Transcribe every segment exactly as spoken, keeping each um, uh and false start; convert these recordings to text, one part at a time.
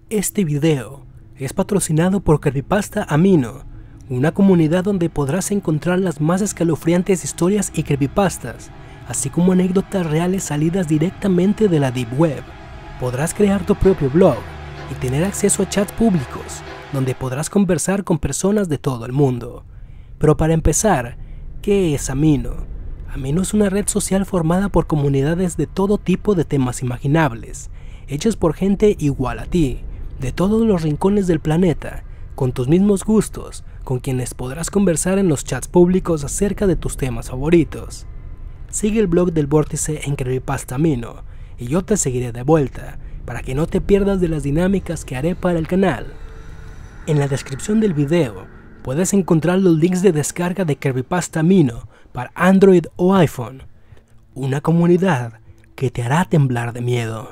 Este video es patrocinado por Creepypasta Amino, una comunidad donde podrás encontrar las más escalofriantes historias y creepypastas, así como anécdotas reales salidas directamente de la Deep Web. Podrás crear tu propio blog y tener acceso a chats públicos, donde podrás conversar con personas de todo el mundo. Pero para empezar, ¿qué es Amino? Amino es una red social formada por comunidades de todo tipo de temas imaginables, hechas por gente igual a ti, de todos los rincones del planeta, con tus mismos gustos, con quienes podrás conversar en los chats públicos acerca de tus temas favoritos. Sigue el blog del Vórtice en Creepypasta Amino, y yo te seguiré de vuelta, para que no te pierdas de las dinámicas que haré para el canal. En la descripción del video, puedes encontrar los links de descarga de Creepypasta Amino para Android o iPhone, una comunidad que te hará temblar de miedo.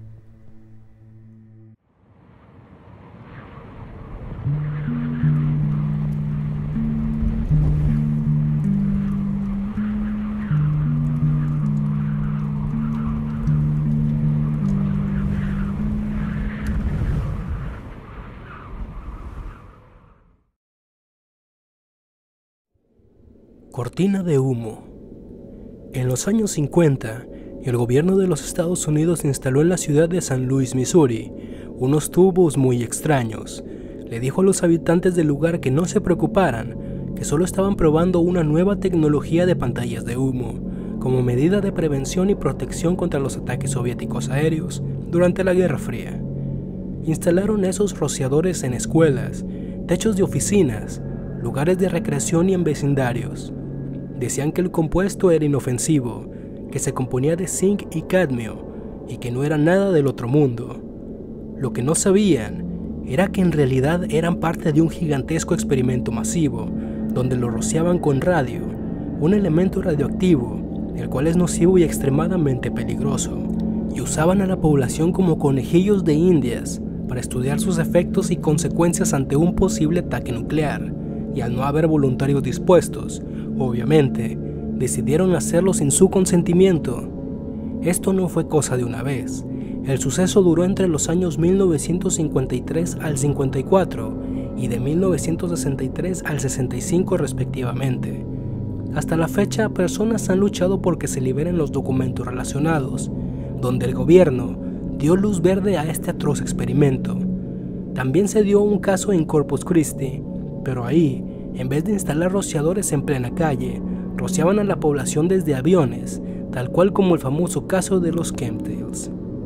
Cortina de humo. En los años cincuenta, el gobierno de los Estados Unidos instaló en la ciudad de San Luis, Missouri, unos tubos muy extraños. Le dijo a los habitantes del lugar que no se preocuparan, que solo estaban probando una nueva tecnología de pantallas de humo, como medida de prevención y protección contra los ataques soviéticos aéreos durante la Guerra Fría. Instalaron esos rociadores en escuelas, techos de oficinas, lugares de recreación y en vecindarios. Decían que el compuesto era inofensivo, que se componía de zinc y cadmio, y que no era nada del otro mundo. Lo que no sabían era que en realidad eran parte de un gigantesco experimento masivo, donde lo rociaban con radio, un elemento radioactivo, el cual es nocivo y extremadamente peligroso, y usaban a la población como conejillos de indias para estudiar sus efectos y consecuencias ante un posible ataque nuclear, y al no haber voluntarios dispuestos, obviamente, decidieron hacerlo sin su consentimiento. Esto no fue cosa de una vez. El suceso duró entre los años mil novecientos cincuenta y tres al cincuenta y cuatro y de mil novecientos sesenta y tres al sesenta y cinco respectivamente. Hasta la fecha, personas han luchado por que se liberen los documentos relacionados, donde el gobierno dio luz verde a este atroz experimento. También se dio un caso en Corpus Christi, pero ahí, en vez de instalar rociadores en plena calle, rociaban a la población desde aviones, tal cual como el famoso caso de los chemtrails.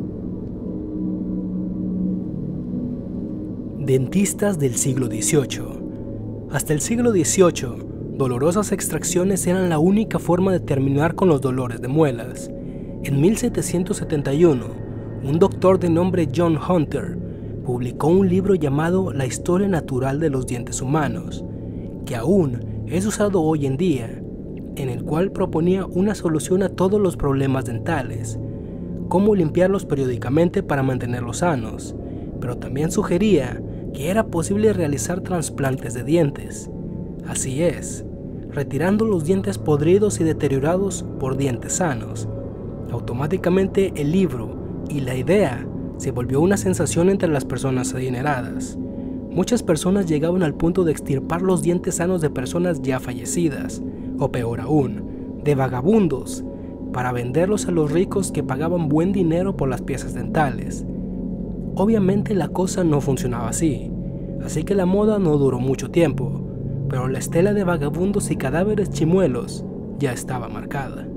Dentistas del siglo dieciocho. Hasta el siglo dieciocho, dolorosas extracciones eran la única forma de terminar con los dolores de muelas. En mil setecientos setenta y uno, un doctor de nombre John Hunter publicó un libro llamado La historia natural de los dientes humanos, que aún es usado hoy en día, en el cual proponía una solución a todos los problemas dentales, cómo limpiarlos periódicamente para mantenerlos sanos, pero también sugería que era posible realizar trasplantes de dientes. Así es, retirando los dientes podridos y deteriorados por dientes sanos. Automáticamente el libro y la idea se volvió una sensación entre las personas adineradas. Muchas personas llegaban al punto de extirpar los dientes sanos de personas ya fallecidas, o peor aún, de vagabundos, para venderlos a los ricos que pagaban buen dinero por las piezas dentales. Obviamente la cosa no funcionaba así, así que la moda no duró mucho tiempo, pero la estela de vagabundos y cadáveres chimuelos ya estaba marcada.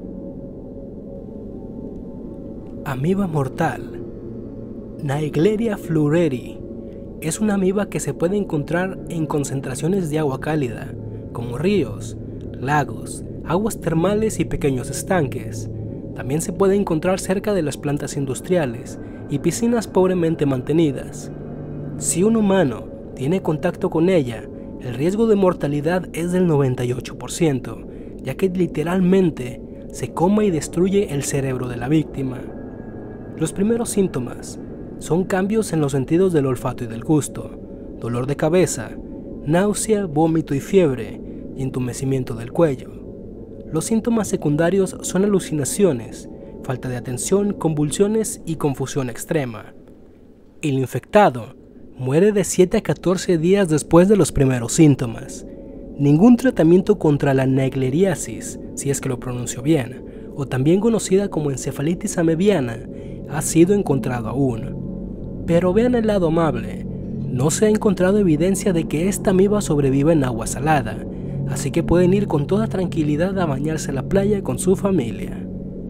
Amiba mortal. Naegleria fluoreri es una amiba que se puede encontrar en concentraciones de agua cálida, como ríos, lagos, aguas termales y pequeños estanques. También se puede encontrar cerca de las plantas industriales y piscinas pobremente mantenidas. Si un humano tiene contacto con ella, el riesgo de mortalidad es del noventa y ocho por ciento, ya que literalmente se come y destruye el cerebro de la víctima. Los primeros síntomas son cambios en los sentidos del olfato y del gusto, dolor de cabeza, náusea, vómito y fiebre, y entumecimiento del cuello. Los síntomas secundarios son alucinaciones, falta de atención, convulsiones y confusión extrema. El infectado muere de siete a catorce días después de los primeros síntomas. Ningún tratamiento contra la naegleríasis, si es que lo pronuncio bien, o también conocida como encefalitis amebiana, ha sido encontrado aún. Pero vean el lado amable, no se ha encontrado evidencia de que esta amiba sobreviva en agua salada, así que pueden ir con toda tranquilidad a bañarse a la playa con su familia.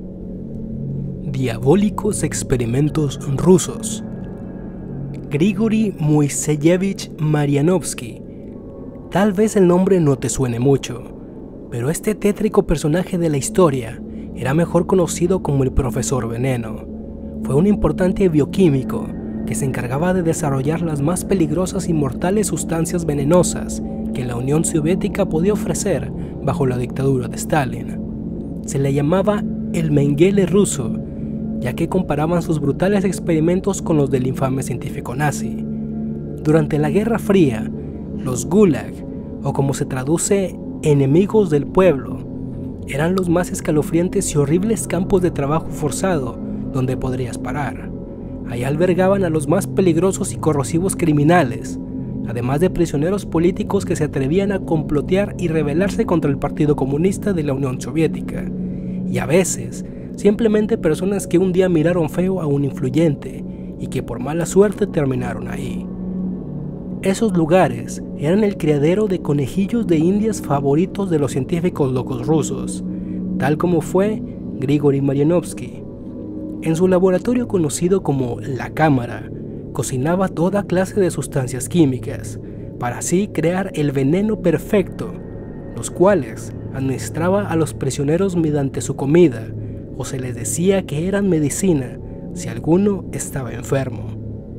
Diabólicos experimentos rusos. Grigori Moiseyevich Marianovsky. Tal vez el nombre no te suene mucho, pero este tétrico personaje de la historia era mejor conocido como el Profesor Veneno. Fue un importante bioquímico que se encargaba de desarrollar las más peligrosas y mortales sustancias venenosas que la Unión Soviética podía ofrecer bajo la dictadura de Stalin. Se le llamaba el Mengele ruso, ya que comparaban sus brutales experimentos con los del infame científico nazi. Durante la Guerra Fría, los Gulag, o como se traduce, enemigos del pueblo, eran los más escalofriantes y horribles campos de trabajo forzado donde podrías parar. Ahí albergaban a los más peligrosos y corrosivos criminales, además de prisioneros políticos que se atrevían a complotear y rebelarse contra el Partido Comunista de la Unión Soviética, y a veces simplemente personas que un día miraron feo a un influyente y que por mala suerte terminaron ahí. Esos lugares eran el criadero de conejillos de indias favoritos de los científicos locos rusos, tal como fue Grigori Marianovsky. En su laboratorio conocido como La Cámara, cocinaba toda clase de sustancias químicas, para así crear el veneno perfecto, los cuales administraba a los prisioneros mediante su comida, o se les decía que eran medicina si alguno estaba enfermo.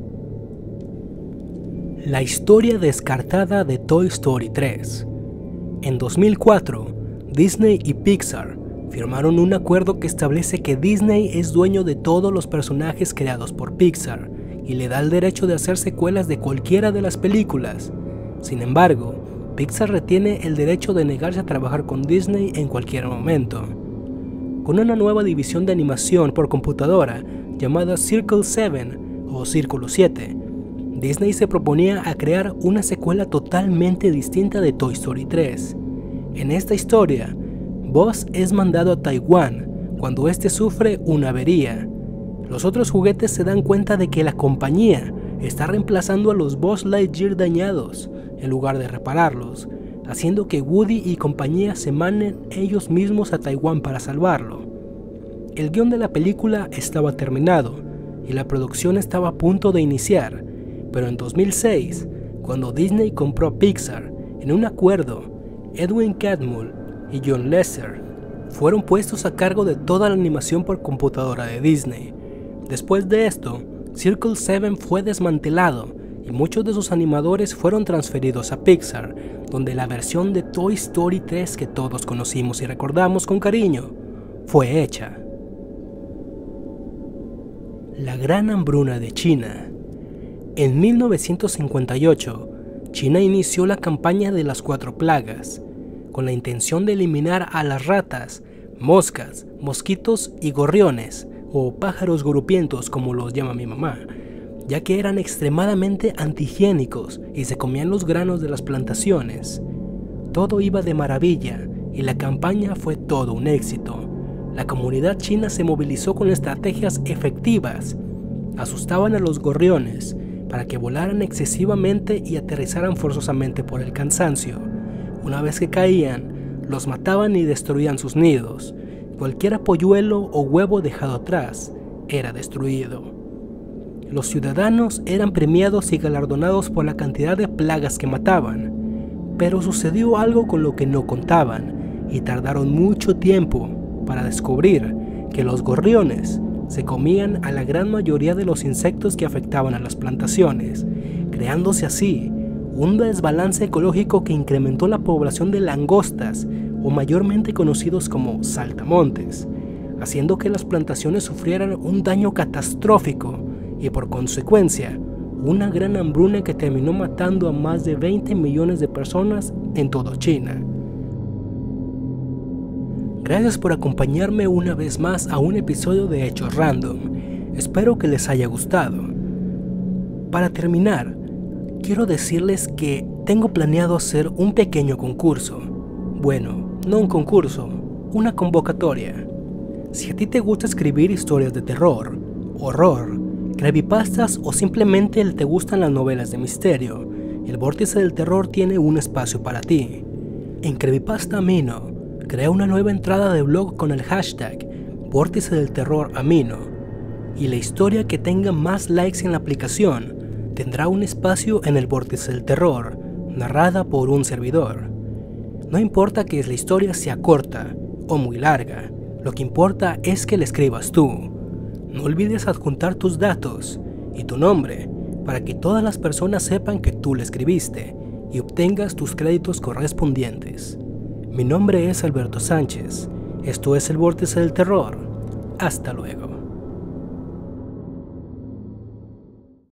La historia descartada de Toy Story tres. En dos mil cuatro, Disney y Pixar firmaron un acuerdo que establece que Disney es dueño de todos los personajes creados por Pixar y le da el derecho de hacer secuelas de cualquiera de las películas. Sin embargo, Pixar retiene el derecho de negarse a trabajar con Disney en cualquier momento. Con una nueva división de animación por computadora llamada Circle siete o Círculo siete, Disney se proponía a crear una secuela totalmente distinta de Toy Story tres. En esta historia, Buzz es mandado a Taiwán cuando este sufre una avería. Los otros juguetes se dan cuenta de que la compañía está reemplazando a los Buzz Lightyear dañados en lugar de repararlos, haciendo que Woody y compañía se manden ellos mismos a Taiwán para salvarlo. El guión de la película estaba terminado y la producción estaba a punto de iniciar, pero en dos mil seis, cuando Disney compró a Pixar, en un acuerdo, Edwin Catmull y John Lasseter fueron puestos a cargo de toda la animación por computadora de Disney. Después de esto, Circle siete fue desmantelado y muchos de sus animadores fueron transferidos a Pixar, donde la versión de Toy Story tres que todos conocimos y recordamos con cariño fue hecha. La Gran Hambruna de China. En mil novecientos cincuenta y ocho, China inició la campaña de las cuatro plagas, con la intención de eliminar a las ratas, moscas, mosquitos y gorriones, o pájaros grupientos como los llama mi mamá, ya que eran extremadamente antihigiénicos y se comían los granos de las plantaciones. Todo iba de maravilla y la campaña fue todo un éxito. La comunidad china se movilizó con estrategias efectivas. Asustaban a los gorriones para que volaran excesivamente y aterrizaran forzosamente por el cansancio. Una vez que caían, los mataban y destruían sus nidos. Cualquier polluelo o huevo dejado atrás era destruido. Los ciudadanos eran premiados y galardonados por la cantidad de plagas que mataban, pero sucedió algo con lo que no contaban y tardaron mucho tiempo para descubrir que los gorriones se comían a la gran mayoría de los insectos que afectaban a las plantaciones, creándose así un desbalance ecológico que incrementó la población de langostas, o mayormente conocidos como saltamontes, haciendo que las plantaciones sufrieran un daño catastrófico y por consecuencia una gran hambruna que terminó matando a más de veinte millones de personas en toda China. Gracias por acompañarme una vez más a un episodio de Hechos Random. Espero que les haya gustado. Para terminar, quiero decirles que tengo planeado hacer un pequeño concurso. Bueno, no un concurso, una convocatoria. Si a ti te gusta escribir historias de terror, horror, creepypastas o simplemente te gustan las novelas de misterio, el Vórtice del Terror tiene un espacio para ti. En Creepypasta Amino, crea una nueva entrada de blog con el hashtag Vórtice del Terror Amino, y la historia que tenga más likes en la aplicación tendrá un espacio en el Vórtice del Terror, narrada por un servidor. No importa que la historia sea corta o muy larga, lo que importa es que la escribas tú. No olvides adjuntar tus datos y tu nombre para que todas las personas sepan que tú la escribiste y obtengas tus créditos correspondientes. Mi nombre es Alberto Sánchez, esto es el Vórtice del Terror. Hasta luego.